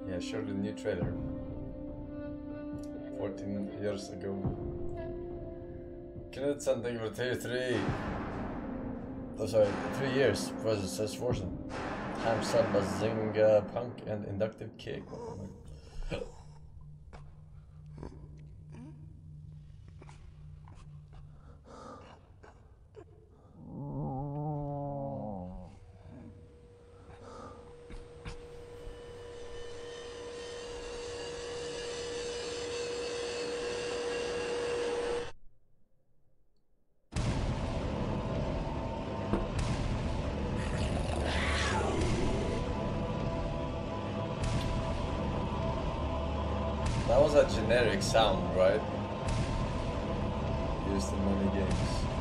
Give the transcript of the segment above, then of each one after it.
Yeah, sure, the new trailer. 14 years ago. Knudsen, thank you for tier 3. Oh, sorry, 3 years. Professor says Forsen. Ham sub, Bazinga, Punk, and Inductive Kick. Welcome back. That was a generic sound, right? Used in many games.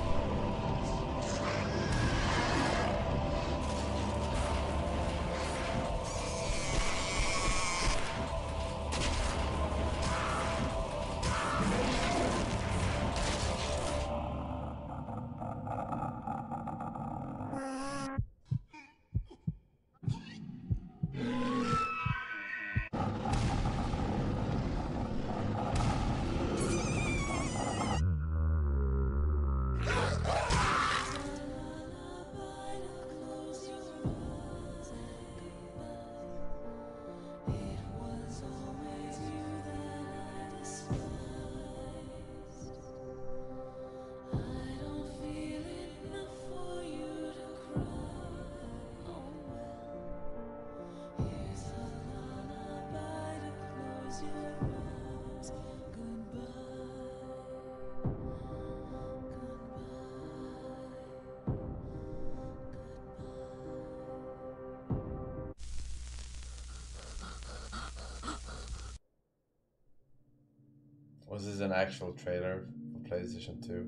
Was this an actual trailer for PlayStation 2?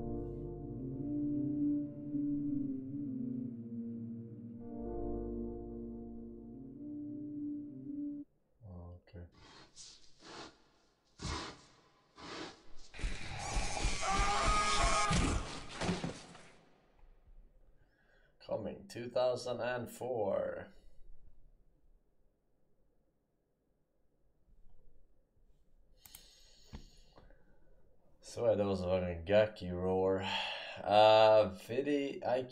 Oh, okay. Coming 2004. Swear that was a fucking Gaki roar. Vidi